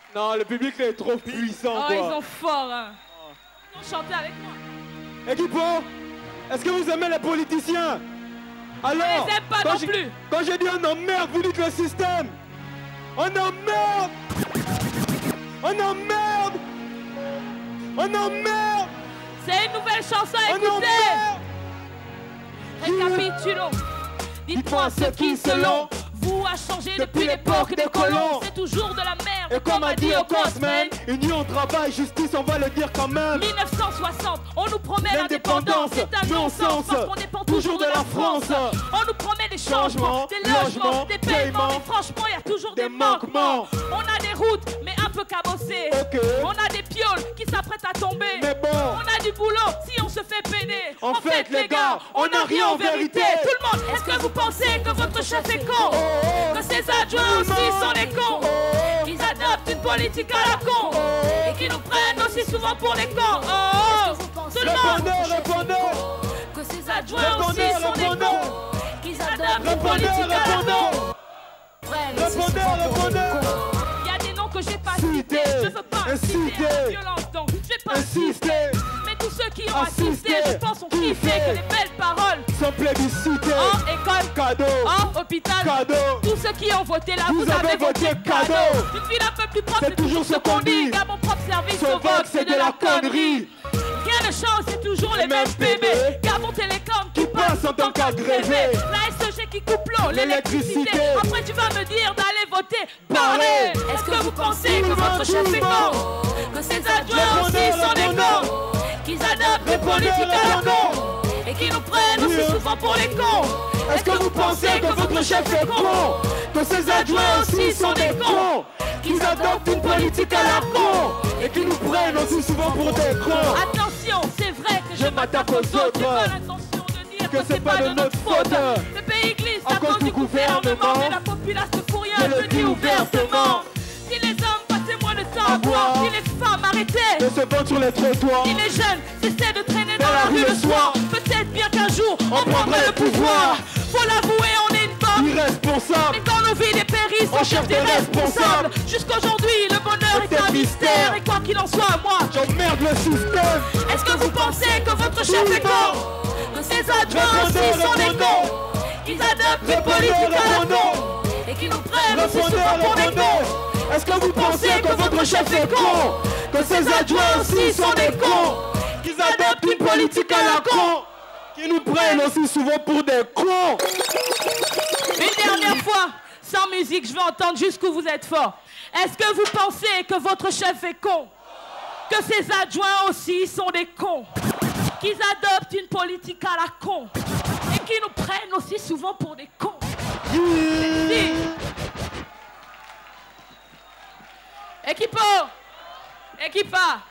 Non, le public là, est trop puissant, Oh, quoi. ils sont forts, hein. Ils ont chanté avec moi. Équipo, est-ce que vous aimez les politiciens? Alors, On les aime pas non plus. Quand j'ai dit on emmerde, vous dites le système. On emmerde. On emmerde. On emmerde. C'est une nouvelle chanson à On écouter. emmerde. Récapitulons. Dites-moi ce qui, selon vous, a changé depuis l'époque des colons. C'est toujours de la merde. Et comme a dit au Cosman, union, travail, justice, on va le dire quand même. 1960, on nous promet l'indépendance. C'est un non-sens parce qu'on dépend toujours de la France. On nous promet des changements, des logements, des paiements. Mais franchement, il y a toujours des manquements. On a des routes, mais un peu cabossées. Ok. On a des pioles qui s'apprêtent à tomber. Mais bon, On a du boulot si on se fait peiner. En fait, les gars, on n'a rien en vérité. Tout le monde, est-ce que vous pensez que votre chef est con? Que ses adjoints aussi sont des cons? Qu'ils adoptent une politique à la con? Et qu'ils nous prennent aussi souvent pour des cons? Tout le monde, répondez. que ses adjoints aussi sont des cons? Qu'ils adoptent une politique à la con? Répondez. Il y a des noms que j'ai pas Cité, cités. Je veux pas incité, citer la violence, donc je vais pas Insister. citer. Mais tous ceux qui ont assisté, Assister. je pense, ont kiffé que les belles paroles Sans plébiscité. en école, Cadeau. en hôpital, Cadeau. tous ceux qui ont voté là, Vous vous avez avez voté voté cadeau. cadeau. Une ville un peu plus propre, C'est toujours ce qu'on dit. Car mon propre service Son au vote, c'est de la connerie. Rien ne change, c'est toujours les mêmes PB. Car mon télécom qui passe en tant qu'agrévé. La SEG qui coupe l'eau, l'électricité. Après tu vas me dire d'aller voter, parler. Est-ce que vous pensez que votre chef est con? Que ses adjoints aussi sont des cons? Qu'ils adoptent des politiques à la con? Et qu'ils nous prennent aussi souvent pour les cons? Est-ce que vous pensez que votre chef est con? Que ses adjoints aussi sont des cons? Qu'ils adoptent une politique à la con? Et qu'ils nous prennent aussi souvent pour des cons? Attention, c'est vrai que je m'attaque aux autres. J'ai pas l'intention de dire Que c'est pas de notre faute. Le pays glisse À à cause du gouvernement. Mais la population pour rien, je le dis ouvertement. Si les hommes passaient moins de temps à boire, si les femmes arrêtaient De se vendre sur les trottoirs. si les jeunes cessaient de traîner dans la rue le soir, peut-être bien qu'un jour on prendrait le pouvoir. Faut l'avouer, on est une bonne. Irresponsable. Mais dans nos vies, les périls On sont cherche des des responsables. Jusqu'aujourd'hui, le bonheur est un mystère. Et quoi qu'il en soit, moi, J'emmerde le système. est-ce que vous pensez que votre chef est con? Que ses adjoints aussi sont des cons? Qu'ils adoptent des politiques à la con? Et qu'ils nous prennent aussi souvent pour des cons? Est-ce que vous pensez que votre chef est con? Que ses adjoints aussi sont des cons? Qu'ils adoptent une politique à la con? Qui nous prennent aussi souvent pour des cons? Une dernière fois, sans musique, je veux entendre jusqu'où vous êtes fort. Est-ce que vous pensez que votre chef est con? Que ses adjoints aussi sont des cons? Qu'ils adoptent une politique à la con? Et qu'ils nous prennent aussi souvent pour des cons? Si. Équipo! Équipa!